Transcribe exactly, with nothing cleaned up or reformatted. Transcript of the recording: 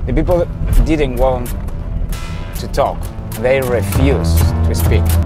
The people didn't want to talk. They refused to speak.